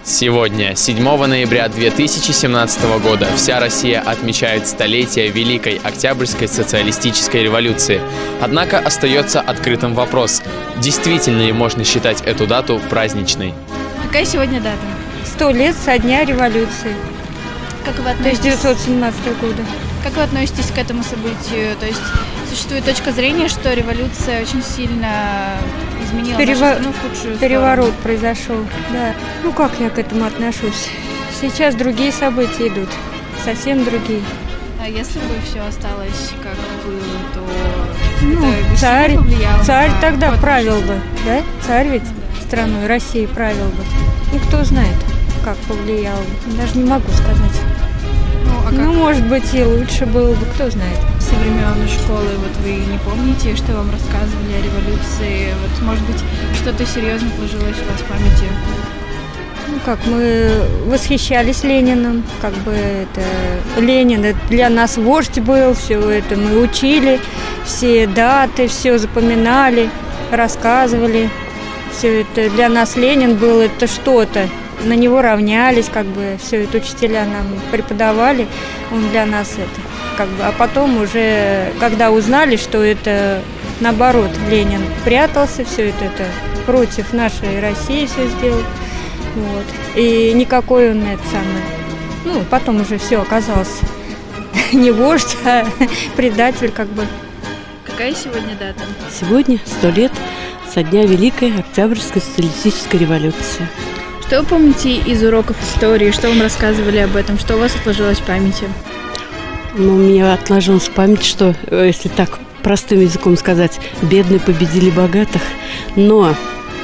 Сегодня, 7 ноября 2017 года, вся Россия отмечает столетие Великой Октябрьской социалистической революции. Однако остается открытым вопрос, действительно ли можно считать эту дату праздничной. Какая сегодня дата? 100 лет со дня революции. Как вы относитесь? 1917 года. Как вы относитесь к этому событию? То есть существует точка зрения, что революция очень сильно изменила нашу страну в худшую сторону. Переворот произошел, да. Ну как я к этому отношусь? Сейчас другие события идут, совсем другие. А если бы все осталось как было, то ну, это царь на тогда ход правил бы, да? Царь ведь страной России правил бы. Ну кто знает, как повлиял бы. Даже не могу сказать. Ну, может быть, и лучше было бы, кто знает. Со времен школы вот вы не помните, что вам рассказывали о революции? Вот, может быть, что-то серьезно сложилось у вас в памяти? Ну, как мы восхищались Лениным, как бы это Ленин это для нас вождь был, все это мы учили, все даты, все запоминали, рассказывали. Все это для нас Ленин был, это что-то. На него равнялись, как бы все это учителя нам преподавали, он для нас это, как бы, а потом уже, когда узнали, что это наоборот, Ленин прятался, все это против нашей России все сделал, вот, и никакой он это самое, ну, потом уже все оказалось не вождь, а предатель, как бы. Какая сегодня дата? Сегодня 100 лет со дня Великой Октябрьской социалистической революции. Что вы помните из уроков истории? Что вам рассказывали об этом? Что у вас отложилось в памяти? Ну, у меня отложилось в памяти, что, если так простым языком сказать, бедные победили богатых. Но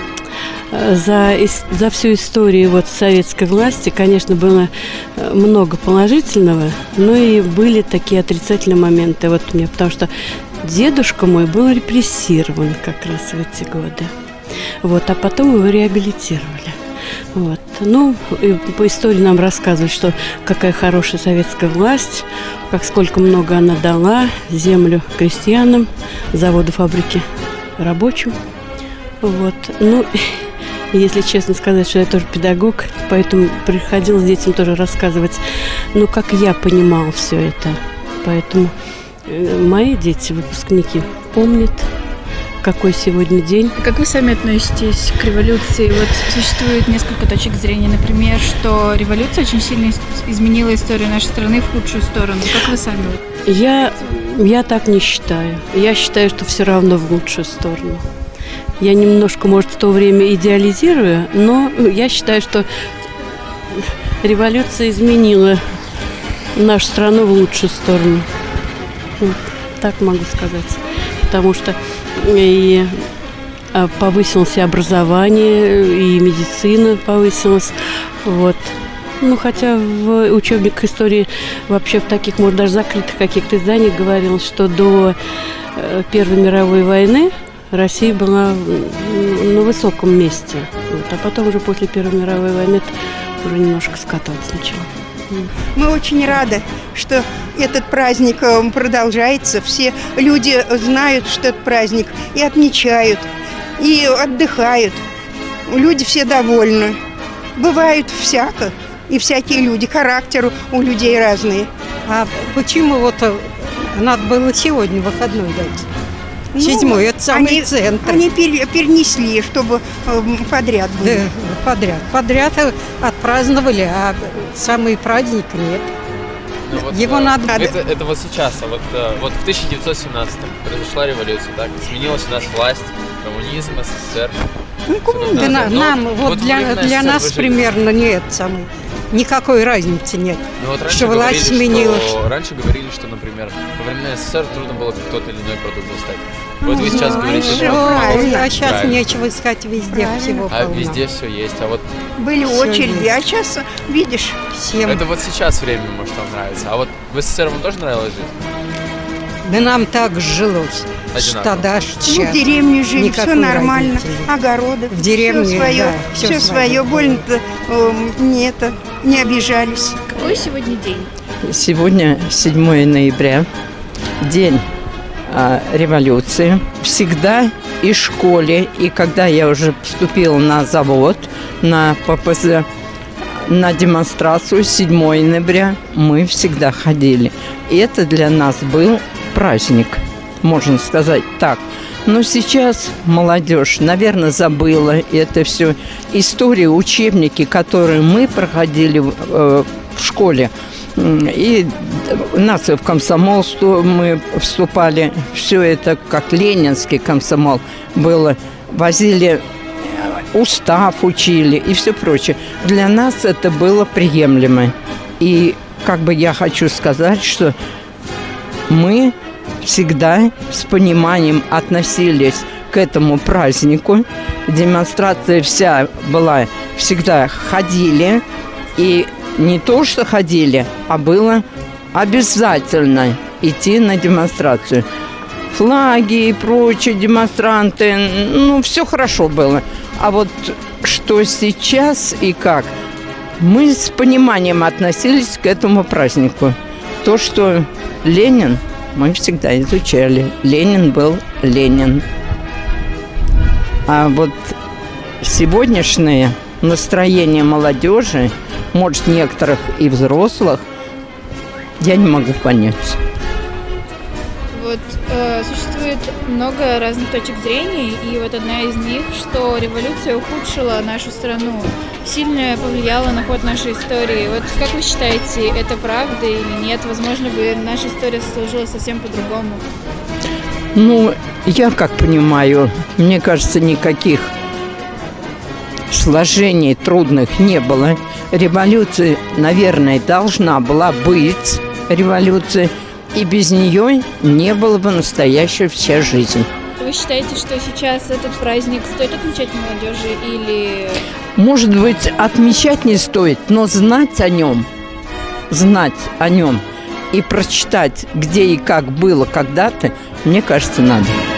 за всю историю вот советской власти, конечно, было много положительного, но и были такие отрицательные моменты. Вот у меня, потому что дедушка мой был репрессирован как раз в эти годы. Вот, а потом его реабилитировали. Вот. Ну, и по истории нам рассказывают, что какая хорошая советская власть, как сколько много она дала землю крестьянам, заводы, фабрики рабочим. Вот. Ну, если честно сказать, что я тоже педагог, поэтому приходилось детям тоже рассказывать, ну, как я понимала все это. Поэтому мои дети, выпускники, помнят, какой сегодня день. Как вы сами относитесь к революции? Вот существует несколько точек зрения. Например, что революция очень сильно изменила историю нашей страны в худшую сторону. Как вы сами? Я так не считаю. Я считаю, что все равно в лучшую сторону. Я немножко, может, в то время идеализирую, но я считаю, что революция изменила нашу страну в лучшую сторону. Вот, так могу сказать. Потому что и повысилось и образование, и медицина повысилась. Вот. Ну, хотя в учебниках истории вообще в таких, может, даже закрытых каких-то изданиях говорилось, что до Первой мировой войны Россия была на высоком месте. Вот. А потом уже после Первой мировой войны это уже немножко скатываться начало. Мы очень рады, что этот праздник продолжается. Все люди знают, что этот праздник, и отмечают, и отдыхают. Люди все довольны. Бывают всяко, и всякие люди. Характер у людей разные. А почему вот надо было сегодня выходной дать? Ну, 7-й, это самый центр. Они перенесли, чтобы подряд было. Да, подряд отпраздновали, а самый праздник нет. Ну, вот, его надо... Это вот сейчас, а вот в 1917-м произошла революция, так? Изменилась у нас власть, коммунизм, СССР. Ну, для нас примерно нет самый. Никакой разницы нет, ну, вот что власть сменилась. Раньше говорили, что, например, во времена СССР трудно было тот или иной продукт достать. Вот вы сейчас говорите, что... А сейчас нечего искать везде, всего А полно. везде все есть, а вот... Были очереди, а сейчас, видишь... Всем. Это вот сейчас время, может, вам нравится. А вот в СССР вам тоже нравилось жить? Да нам так жилось. Одинаково. Тогда, сейчас. Ну, в деревне жили, Никакой все нормально. разницы нет. Огороды, В деревне, все свое, да, все свое. Больно-то не обижались. Какой сегодня день? Сегодня 7 ноября, день революции. Всегда и в школе, и когда я уже поступила на завод, на ППЗ, на демонстрацию 7 ноября мы всегда ходили. И это для нас был праздник, можно сказать так. Но сейчас молодежь, наверное, забыла это все. Истории, учебники, которые мы проходили в школе, и у нас в комсомол мы вступали, все это как ленинский комсомол было, возили устав, учили и все прочее. Для нас это было приемлемо. И как бы я хочу сказать, что мы всегда с пониманием относились к этому празднику. Демонстрация вся была, всегда ходили. И не то, что ходили, а было обязательно идти на демонстрацию. Флаги и прочие демонстранты, ну, все хорошо было. А вот что сейчас и как, мы с пониманием относились к этому празднику. То, что Ленин, мы всегда изучали. Ленин был Ленин. А вот сегодняшнее настроение молодежи, может, некоторых и взрослых, я не могу понять. Вот существует много разных точек зрения, и вот одна из них, что революция ухудшила нашу страну, сильно повлияла на ход нашей истории. Вот как вы считаете, это правда или нет? Возможно, бы наша история сложилась совсем по-другому. Ну, я как понимаю, мне кажется, никаких сложений трудных не было. Революция, наверное, должна была быть революция, и без нее не было бы настоящей вся жизнь. Вы считаете, что сейчас этот праздник стоит отмечать молодежи или... Может быть, отмечать не стоит, но знать о нем и прочитать, где и как было когда-то, мне кажется, надо.